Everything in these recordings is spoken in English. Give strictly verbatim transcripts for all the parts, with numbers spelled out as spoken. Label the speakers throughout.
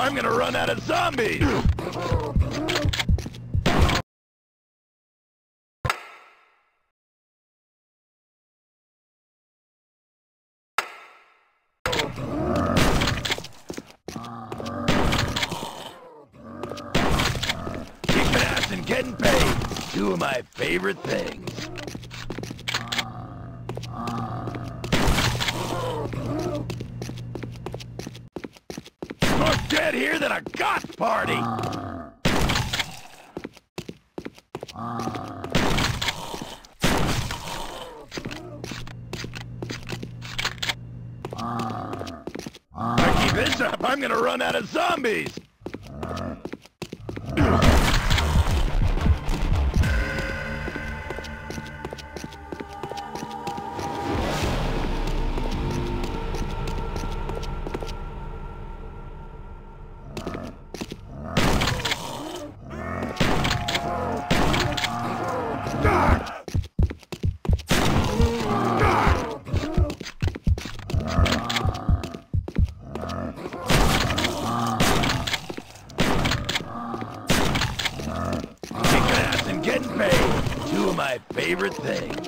Speaker 1: I'm gonna run out of zombies! Kicking ass and getting paid. Two of my favorite things. More dead here than a goth party! If I keep this up, I'm gonna run out of zombies! Getting paid. Two of my favorite things.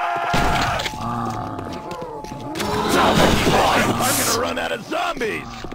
Speaker 1: I'm gonna run out of zombies!